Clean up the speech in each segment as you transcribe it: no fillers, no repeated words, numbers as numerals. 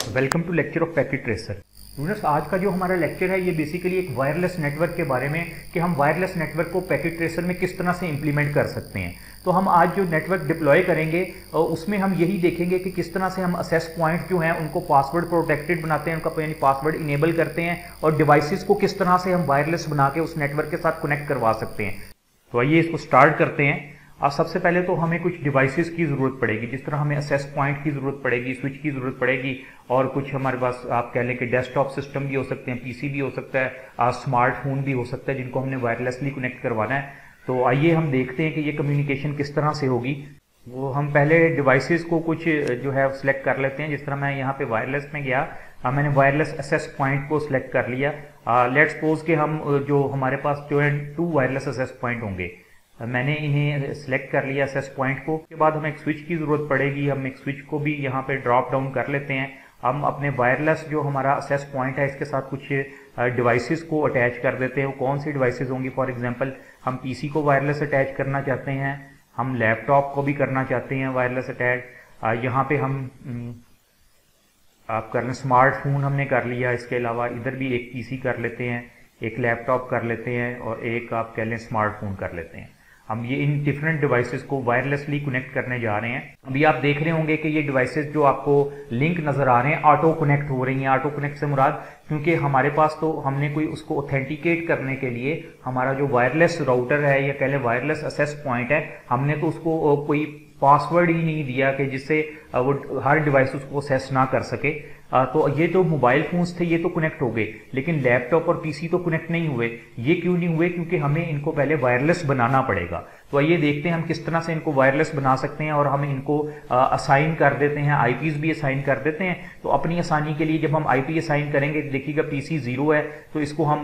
Welcome to lecture of packet tracer. Students, आज का जो हमारा लेक्चर है ये बेसिकली एक वायरलेस नेटवर्क के बारे में कि हम वायरलेस नेटवर्क को पैकेट ट्रेसर में किस तरह से इंप्लीमेंट कर सकते हैं। तो हम आज जो नेटवर्क डिप्लॉय करेंगे उसमें हम यही देखेंगे कि किस तरह से हम असेस पॉइंट जो हैं उनको पासवर्ड प्रोटेक्टेड बनाते हैं, उनका यानी पासवर्ड इनेबल करते हैं और डिवाइसेस को किस तरह से हम वायरलेस बना के उस नेटवर्क के साथ कनेक्ट करवा सकते हैं। तो आइए इसको स्टार्ट करते हैं। अब सबसे पहले तो हमें कुछ डिवाइसेस की ज़रूरत पड़ेगी, जिस तरह हमें असेस पॉइंट की ज़रूरत पड़ेगी, स्विच की ज़रूरत पड़ेगी और कुछ हमारे पास आप कह लें कि डेस्कटॉप सिस्टम भी हो सकते हैं, पीसी भी हो सकता है, स्मार्टफोन भी हो सकता है जिनको हमने वायरलेसली कनेक्ट करवाना है। तो आइए हम देखते हैं कि ये कम्युनिकेशन किस तरह से होगी। वो हम पहले डिवाइसेस को कुछ जो है सिलेक्ट कर लेते हैं। जिस तरह मैं यहाँ पे वायरलेस में गया, मैंने वायरलेस असेस पॉइंट को सिलेक्ट कर लिया। लेट्स सपोज कि हम जो हमारे पास जो है 2 वायरलेस असेस पॉइंट होंगे, मैंने इन्हें सिलेक्ट कर लिया असेस पॉइंट को। उसके बाद हमें एक स्विच की ज़रूरत पड़ेगी, हम एक स्विच को भी यहाँ पे ड्रॉप डाउन कर लेते हैं। हम अपने वायरलेस जो हमारा असेस पॉइंट है इसके साथ कुछ डिवाइसेस को अटैच कर देते हैं। वो कौन सी डिवाइसेस होंगी? फॉर एग्जांपल हम पीसी को वायरलेस अटैच करना चाहते हैं, हम लैपटॉप को भी करना चाहते हैं वायरलेस अटैच। यहाँ पे हम आप कर लें स्मार्टफोन हमने कर लिया, इसके अलावा इधर भी एक पीसी कर लेते हैं, एक लैपटॉप कर लेते हैं और एक आप कह लें स्मार्टफोन कर लेते हैं। हम ये इन डिफरेंट डिवाइसेस को वायरलेसली कनेक्ट करने जा रहे हैं। अभी आप देख रहे होंगे कि ये डिवाइसेस जो आपको लिंक नजर आ रहे हैं ऑटो कनेक्ट हो रही हैं। ऑटो कनेक्ट से मुराद, क्योंकि हमारे पास तो हमने कोई उसको ऑथेंटिकेट करने के लिए हमारा जो वायरलेस राउटर है या कह लें वायरलेस असेस पॉइंट है, हमने तो उसको कोई पासवर्ड ही नहीं दिया कि जिससे वो हर डिवाइस उसको असेस ना कर सके। तो ये जो मोबाइल फोन्स थे ये तो कनेक्ट हो गए, लेकिन लैपटॉप और पीसी तो कनेक्ट नहीं हुए। ये क्यों नहीं हुए? क्योंकि हमें इनको पहले वायरलेस बनाना पड़ेगा। तो आइए देखते हैं हम किस तरह से इनको वायरलेस बना सकते हैं। और हम इनको असाइन कर देते हैं, आईपीज भी असाइन कर देते हैं। तो अपनी आसानी के लिए जब हम आईपी असाइन करेंगे, देखिएगा पीसी 0 है तो इसको हम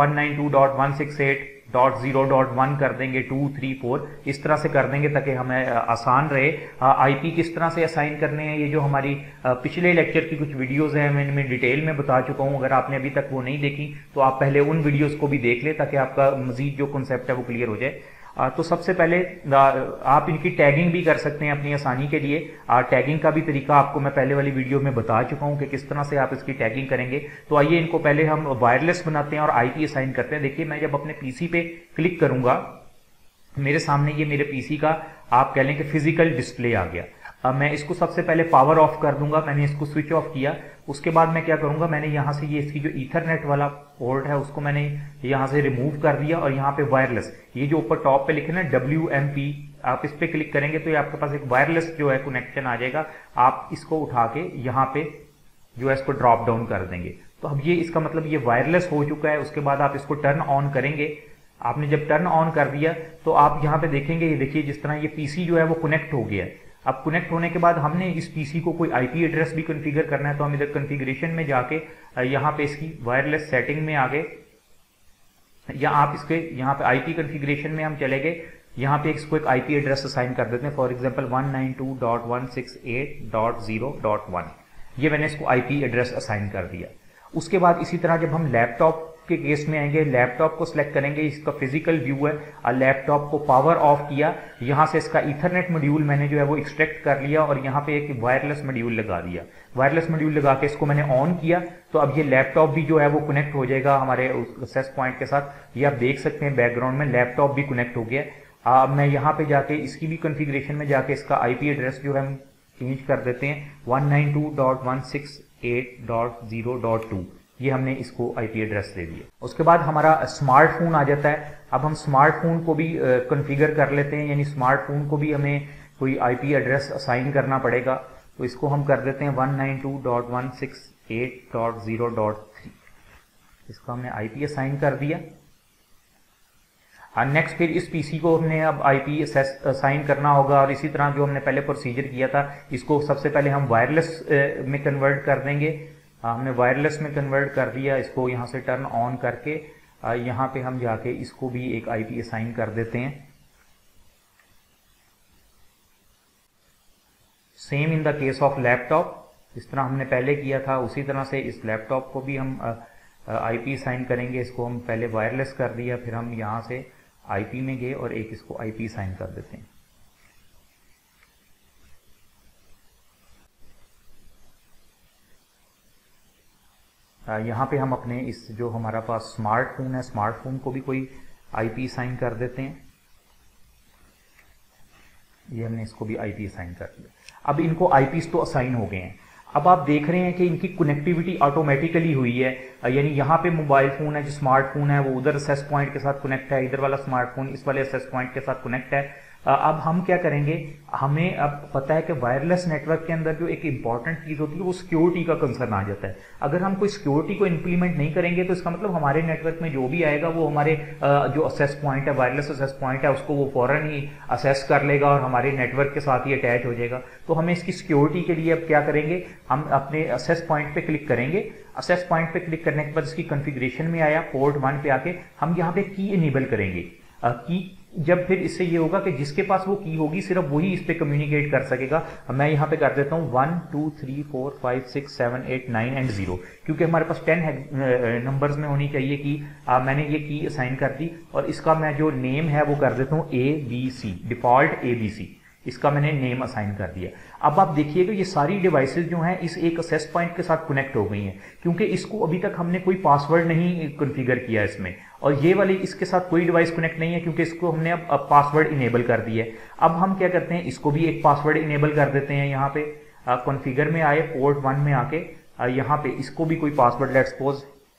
192.168.0.1 कर देंगे, 2, 3, 4 इस तरह से कर देंगे ताकि हमें आसान रहे। आईपी किस तरह से असाइन करने हैं ये जो हमारी पिछले लेक्चर की कुछ वीडियोस हैं मैं इनमें डिटेल में बता चुका हूं। अगर आपने अभी तक वो नहीं देखी तो आप पहले उन वीडियोस को भी देख लें ताकि आपका मजीद जो कॉन्सेप्ट है वो क्लियर हो जाए। तो सबसे पहले आप इनकी टैगिंग भी कर सकते हैं अपनी आसानी के लिए। टैगिंग का भी तरीका आपको मैं पहले वाली वीडियो में बता चुका हूं कि किस तरह से आप इसकी टैगिंग करेंगे। तो आइए इनको पहले हम वायरलेस बनाते हैं और आईपी असाइन करते हैं। देखिए मैं जब अपने पीसी पे क्लिक करूंगा, मेरे सामने ये मेरे पीसी का आप कह लें कि फिजिकल डिस्प्ले आ गया। अब मैं इसको सबसे पहले पावर ऑफ कर दूंगा। मैंने इसको स्विच ऑफ किया। उसके बाद मैं क्या करूंगा, मैंने यहां से ये इसकी जो ईथरनेट वाला पोर्ट है उसको मैंने यहां से रिमूव कर दिया और यहाँ पे वायरलेस, ये जो ऊपर टॉप पे लिखे ना WMP, आप इस पे क्लिक करेंगे तो ये आपके पास एक वायरलेस जो है कनेक्शन आ जाएगा। आप इसको उठा के यहाँ पे जो है इसको ड्रॉप डाउन कर देंगे। तो अब ये इसका मतलब ये वायरलेस हो चुका है। उसके बाद आप इसको टर्न ऑन करेंगे। आपने जब टर्न ऑन कर दिया तो आप यहाँ पे देखेंगे, ये देखिए जिस तरह ये पीसी जो है वो कनेक्ट हो गया है। अब कनेक्ट होने के बाद हमने इस पीसी को कोई आईपी एड्रेस भी कॉन्फ़िगर करना है, तो हम इधर कॉन्फ़िगरेशन में जाके यहाँ पे इसकी वायरलेस सेटिंग में आ गए, या आप इसके यहाँ पे आईपी कॉन्फ़िगरेशन में हम चले गए। यहाँ पे इसको एक आईपी एड्रेस असाइन कर देते हैं, फॉर एग्जांपल 192.168.0.1। ये मैंने इसको आईपी एड्रेस असाइन कर दिया। उसके बाद इसी तरह जब हम लैपटॉप के केस में आएंगे, लैपटॉप को सिलेक्ट करेंगे, इसका फिजिकल व्यू है, लैपटॉप को पावर ऑफ किया, यहाँ से इसका ईथरनेट मॉड्यूल मैंने जो है वो एक्सट्रैक्ट कर लिया और यहाँ पे एक वायरलेस मॉड्यूल लगा दिया। वायरलेस मॉड्यूल लगा के इसको मैंने ऑन किया तो अब ये लैपटॉप भी जो है वो कनेक्ट हो जाएगा हमारे असेस पॉइंट के साथ। ये आप देख सकते हैं बैकग्राउंड में लैपटॉप भी कनेक्ट हो गया। मैं यहाँ पे जाके इसकी भी कॉन्फ़िगरेशन में जाके इसका आईपी एड्रेस जो है हम चेंज कर देते हैं 192.168.0.2। ये हमने इसको आईपी एड्रेस दे दिया। उसके बाद हमारा स्मार्टफोन आ जाता है। अब हम स्मार्टफोन को भी कॉन्फ़िगर कर लेते हैं, यानी स्मार्टफोन को भी हमें कोई आईपी एड्रेस असाइन करना पड़ेगा। तो इसको हम कर देते हैं 192.168.0.3। इसको हमने आईपी असाइन कर दिया। नेक्स्ट फिर इस पीसी को हमने अब आईपी असाइन करना होगा और इसी तरह जो हमने पहले प्रोसीजर किया था इसको सबसे पहले हम वायरलेस में कन्वर्ट कर देंगे। हमने वायरलेस में कन्वर्ट कर दिया। इसको यहाँ से टर्न ऑन करके यहाँ पे हम जाके इसको भी एक आईपी असाइन कर देते हैं। Same in the case of laptop, जिस तरह हमने पहले किया था उसी तरह से इस लैपटॉप को भी हम आईपी असाइन करेंगे। इसको हम पहले वायरलेस कर दिया, फिर हम यहाँ से आईपी में गए और एक इसको आईपी असाइन कर देते हैं। यहाँ पे हम अपने इस जो हमारा पास स्मार्टफोन है, स्मार्टफोन को भी कोई आईपी असाइन कर देते हैं। ये हमने इसको भी आईपी असाइन कर दिया। अब इनको आईपीस तो असाइन हो गए हैं। अब आप देख रहे हैं कि इनकी कनेक्टिविटी ऑटोमेटिकली हुई है, यानी यहाँ पे मोबाइल फोन है, जो स्मार्टफोन है वो उधर एक्सेस पॉइंट के साथ कनेक्ट है, इधर वाला स्मार्टफोन इस वाले एक्सेस पॉइंट के साथ कनेक्ट है। अब हम क्या करेंगे, हमें अब पता है कि वायरलेस नेटवर्क के अंदर जो एक इंपॉर्टेंट चीज होती है वो सिक्योरिटी का कंसर्न आ जाता है। अगर हम कोई सिक्योरिटी को इंप्लीमेंट नहीं करेंगे तो इसका मतलब हमारे नेटवर्क में जो भी आएगा वो हमारे जो असेस पॉइंट है, वायरलेस असेस पॉइंट है, उसको वो फौरन ही असेस कर लेगा और हमारे नेटवर्क के साथ ही अटैच हो जाएगा। तो हमें इसकी सिक्योरिटी के लिए अब क्या करेंगे, हम अपने असेस पॉइंट पे क्लिक करेंगे। असेस पॉइंट पे क्लिक करने के बाद इसकी कॉन्फ़िगरेशन में आया, पोर्ट 1 पे आके हम यहाँ पे की इनेबल करेंगे। की जब फिर इससे ये होगा कि जिसके पास वो की होगी सिर्फ वही इस पे कम्युनिकेट कर सकेगा। मैं यहाँ पे कर देता हूँ 1 2 3 4 5 6 7 8 9 एंड 0, क्योंकि हमारे पास 10 नंबर्स में होनी चाहिए की। मैंने ये की असाइन कर दी और इसका मैं जो नेम है वो कर देता हूँ ABC, डिफॉल्ट ABC, इसका मैंने नेम असाइन कर दिया। अब आप देखिएगा ये सारी डिवाइसेस जो हैं इस एक असेस पॉइंट के साथ कनेक्ट हो गई हैं, क्योंकि इसको अभी तक हमने कोई पासवर्ड नहीं कॉन्फ़िगर किया इसमें, और ये वाली इसके साथ कोई डिवाइस कनेक्ट नहीं है क्योंकि इसको हमने अब पासवर्ड इनेबल कर दिया है। अब हम क्या करते हैं, इसको भी एक पासवर्ड इनेबल कर देते हैं। यहाँ पे कॉन्फ़िगर में आए, पोर्ट 1 में आके यहाँ पे इसको भी कोई पासवर्ड लेट्स सपोज,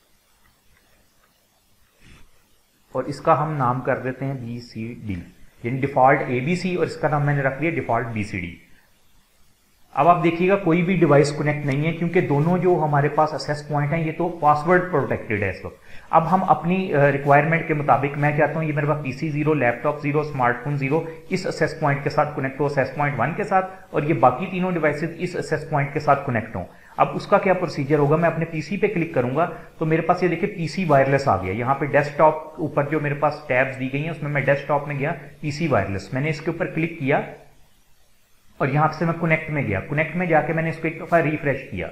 और इसका हम नाम कर देते हैं BCD, यानी डिफॉल्ट ABC, और इसका नाम मैंने रख दिया डिफॉल्ट BCD। अब आप देखिएगा कोई भी डिवाइस कनेक्ट नहीं है क्योंकि दोनों जो हमारे पास असेस पॉइंट हैं ये तो पासवर्ड प्रोटेक्टेड है इस वक्त। अब हम अपनी रिक्वायरमेंट के मुताबिक, मैं चाहता हूँ ये मेरे पास PC 0, लैपटॉप 0, स्मार्टफोन 0 इस असेस पॉइंट के साथ कनेक्ट हो, असेस पॉइंट 1 के साथ, और ये बाकी तीनों डिवाइसेज इस असेस पॉइंट के साथ कनेक्ट हों। अब उसका क्या प्रोसीजर होगा, मैं अपने पीसी पे क्लिक करूंगा तो मेरे पास ये देखिए पीसी वायरलेस आ गया। यहाँ पे डेस्कटॉप ऊपर जो मेरे पास टैब्स दी गई हैं उसमें मैं डेस्कटॉप में गया, पीसी वायरलेस, मैंने इसके ऊपर क्लिक किया और यहां से मैं कनेक्ट में गया। कनेक्ट में जाके मैंने इसको एक दफा रिफ्रेश किया।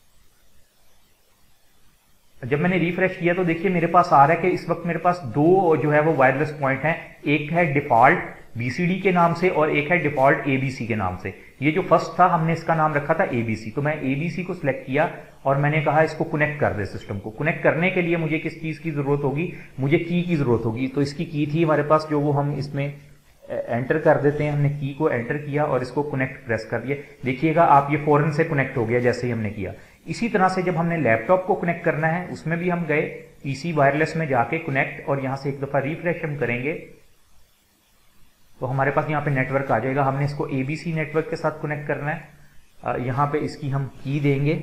जब मैंने रिफ्रेश किया तो देखिए मेरे पास आ रहा है कि इस वक्त मेरे पास दो जो है वो वायरलेस पॉइंट हैं, एक है डिफॉल्ट BCD के नाम से और एक है डिफॉल्ट ABC के नाम से। ये जो फर्स्ट था हमने इसका नाम रखा था ABC, तो मैं ABC को सिलेक्ट किया और मैंने कहा इसको कनेक्ट कर दे सिस्टम को। कनेक्ट करने के लिए मुझे किस चीज की जरूरत होगी, मुझे की जरूरत होगी। तो इसकी की थी हमारे पास जो वो हम इसमें एंटर कर देते हैं। हमने की को एंटर किया और इसको कनेक्ट प्रेस कर दिया। देखिएगा आप ये फौरन से कनेक्ट हो गया जैसे ही हमने किया। इसी तरह से जब हमने लैपटॉप को कनेक्ट करना है उसमें भी हम गए PC वायरलेस में जाके कनेक्ट, और यहां से एक दफा रिफ्रेश हम करेंगे तो हमारे पास यहाँ पे नेटवर्क आ जाएगा। हमने इसको ABC नेटवर्क के साथ कनेक्ट करना है। यहाँ पे इसकी हम की देंगे,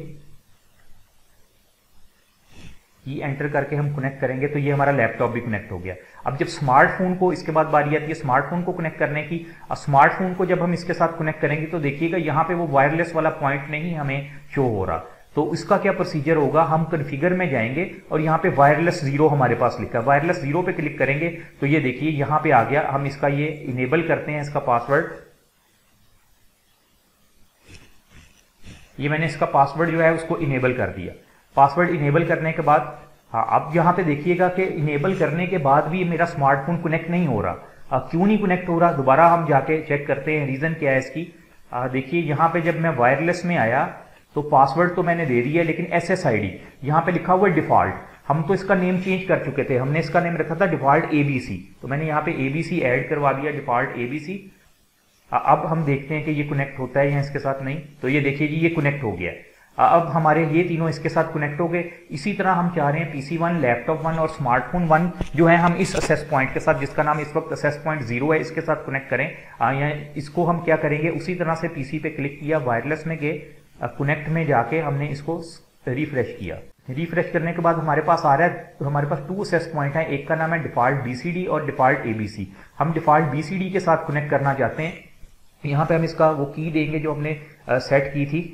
की एंटर करके हम कनेक्ट करेंगे तो ये हमारा लैपटॉप भी कनेक्ट हो गया। अब जब स्मार्टफोन को, इसके बाद बारी आती है स्मार्टफोन को कनेक्ट करने की। स्मार्टफोन को जब हम इसके साथ कनेक्ट करेंगे तो देखिएगा यहाँ पे वो वायरलेस वाला पॉइंट नहीं हमें शो हो रहा। तो इसका क्या प्रोसीजर होगा, हम कॉन्फ़िगर में जाएंगे और यहाँ पे वायरलेस 0 हमारे पास लिखा है, वायरलेस 0 पे क्लिक करेंगे तो ये देखिए यहाँ पे आ गया। हम इसका ये इनेबल करते हैं, इसका पासवर्ड, ये मैंने इसका पासवर्ड जो है उसको इनेबल कर दिया। पासवर्ड इनेबल करने के बाद अब यहाँ पे देखिएगा कि इनेबल करने के बाद भी मेरा स्मार्टफोन कनेक्ट नहीं हो रहा। क्यों नहीं कनेक्ट हो रहा, दोबारा हम जाके चेक करते हैं रीजन क्या है इसकी। देखिए यहाँ पे जब मैं वायरलेस में आया तो पासवर्ड तो मैंने दे दिया, लेकिन SSID यहाँ पे लिखा हुआ है डिफॉल्ट। हम तो इसका नेम चेंज कर चुके थे, हमने इसका नेम रखा था डिफॉल्ट ABC, तो मैंने यहाँ पे ABC ऐड करवा दिया, डिफॉल्ट ABC। अब हम देखते हैं कि ये कनेक्ट होता है या इसके साथ नहीं। तो ये देखिए जी ये कनेक्ट हो गया। अब हमारे ये तीनों इसके साथ कनेक्ट हो गए। इसी तरह हम चाह रहे हैं PC 1, लैपटॉप 1 और स्मार्टफोन 1 जो है हम इस असेस पॉइंट के साथ, जिसका नाम इस वक्त असेस पॉइंट 0 है, इसके साथ कनेक्ट करें। या इसको हम क्या करेंगे, उसी तरह से PC पे क्लिक किया, वायरलेस में गए, कनेक्ट में जाके हमने इसको रिफ्रेश किया। रिफ्रेश करने के बाद हमारे पास आ रहा है, हमारे पास 2 असेस पॉइंट है, एक का नाम है डिफॉल्ट BCD और डिफॉल्ट ABC। हम डिफॉल्ट BCD के साथ कनेक्ट करना चाहते हैं। यहाँ पे हम इसका वो की देंगे जो हमने सेट की थी,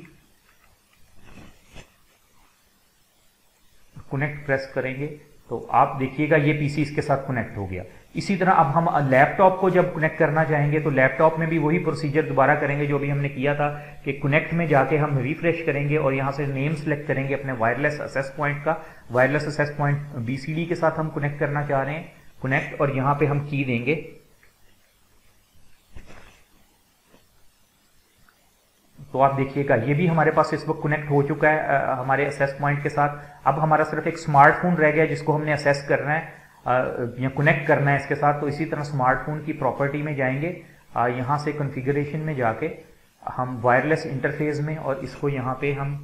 कनेक्ट प्रेस करेंगे तो आप देखिएगा ये PC इसके साथ कनेक्ट हो गया। इसी तरह अब हम लैपटॉप को जब कनेक्ट करना चाहेंगे तो लैपटॉप में भी वही प्रोसीजर दोबारा करेंगे जो भी हमने किया था कि कनेक्ट में जाके हम रिफ्रेश करेंगे और यहाँ से नेम सेलेक्ट करेंगे अपने वायरलेस असेस पॉइंट का। वायरलेस असेस पॉइंट BCD के साथ हम कनेक्ट करना चाह रहे हैं, कनेक्ट, और यहाँ पे हम की देंगे। तो तो आप देखिएगा ये भी हमारे पास इस वक्त कनेक्ट हो चुका है हमारे असेस पॉइंट के साथ। अब हमारा सिर्फ एक स्मार्टफोन रह गया जिसको हमने असेस करना है या कनेक्ट करना है इसके साथ। तो इसी तरह स्मार्टफोन की प्रॉपर्टी में जाएंगे, यहाँ से कॉन्फ़िगरेशन में जाके हम वायरलेस इंटरफेस में, और इसको यहाँ पे हम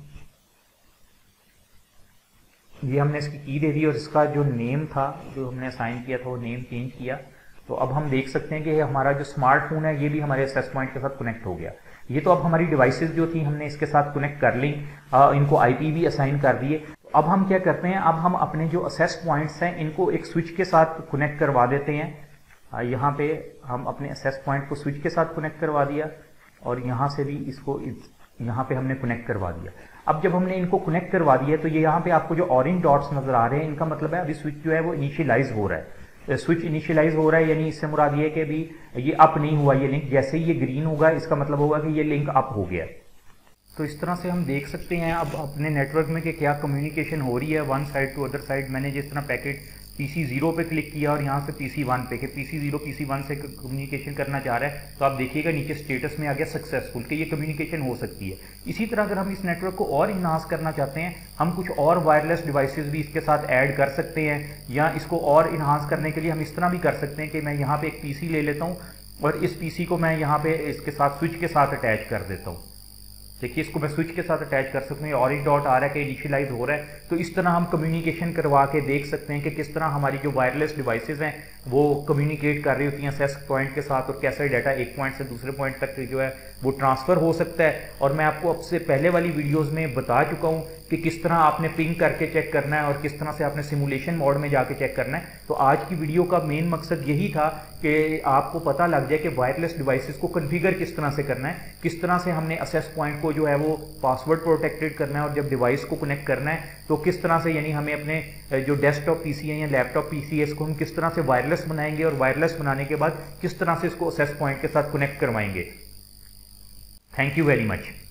ये हमने इसकी की दे दी और इसका जो नेम था जो हमने असाइन किया था वो नेम चेंज किया। तो अब हम देख सकते हैं कि हमारा जो स्मार्टफोन है ये भी हमारे असेस पॉइंट के साथ कनेक्ट हो गया। ये तो अब हमारी डिवाइसेस जो थी हमने इसके साथ कनेक्ट कर ली, इनको आईपी भी असाइन कर दिए। अब हम क्या करते हैं, अब हम अपने जो असेस पॉइंट्स हैं इनको एक स्विच के साथ कनेक्ट करवा देते हैं। यहाँ पे हम अपने असेस पॉइंट को स्विच के साथ कनेक्ट करवा दिया और यहाँ से भी इसको यहाँ पे हमने कनेक्ट करवा दिया। अब जब हमने इनको कनेक्ट करवा दिया तो ये यहाँ पे आपको जो ऑरेंज डॉट्स नजर आ रहे हैं इनका मतलब है अभी स्विच जो है वो इनिशियलाइज हो रहा है। स्विच इनिशियलाइज हो रहा है यानी इससे मुराद ये है कि अभी ये अप नहीं हुआ ये लिंक, जैसे ही ये ग्रीन होगा इसका मतलब होगा कि ये लिंक अप हो गया। तो इस तरह से हम देख सकते हैं अब अपने नेटवर्क में कि क्या कम्युनिकेशन हो रही है one side to other side. मैंने जिस तरह पैकेट PC0 पे क्लिक किया और यहाँ से PC1 पे कि PC0 PC1 से कम्युनिकेशन करना चाह रहा है, तो आप देखिएगा नीचे स्टेटस में आ गया सक्सेसफुल कि ये कम्युनिकेशन हो सकती है। इसी तरह अगर हम इस नेटवर्क को और इन्हांस करना चाहते हैं, हम कुछ और वायरलेस डिवाइसेस भी इसके साथ ऐड कर सकते हैं, या इसको और इन्हांस करने के लिए हम इस तरह भी कर सकते हैं कि मैं यहाँ पे एक PC ले लेता हूँ और इस PC को मैं यहाँ पे इसके साथ स्विच के साथ अटैच कर देता हूँ। देखिए इसको मैं स्विच के साथ अटैच कर सकते हैं, ऑरेंज डॉट आ रहा है कि इनिशियलाइज हो रहा है। तो इस तरह हम कम्युनिकेशन करवा के देख सकते हैं कि किस तरह हमारी जो वायरलेस डिवाइसेस हैं वो कम्युनिकेट कर रही होती हैं असेस पॉइंट के साथ, और कैसे डाटा एक पॉइंट से दूसरे पॉइंट तक जो है वो ट्रांसफ़र हो सकता है। और मैं आपको अब से पहले वाली वीडियोज़ में बता चुका हूँ कि किस तरह आपने पिंग करके चेक करना है और किस तरह से आपने सिमुलेशन मोड में जाके चेक करना है। तो आज की वीडियो का मेन मकसद यही था कि आपको पता लग जाए कि वायरलेस डिवाइसेस को कॉन्फ़िगर किस तरह से करना है, किस तरह से हमने असेस पॉइंट को जो है वो पासवर्ड प्रोटेक्टेड करना है, और जब डिवाइस को कनेक्ट करना है तो किस तरह से, यानी हमें अपने जो डेस्कटॉप पीसी है या लैपटॉप पीसी है इसको हम किस तरह से वायरलेस बनाएंगे, और वायरलेस बनाने के बाद किस तरह से इसको असेस पॉइंट के साथ कनेक्ट करवाएंगे। Thank you very much.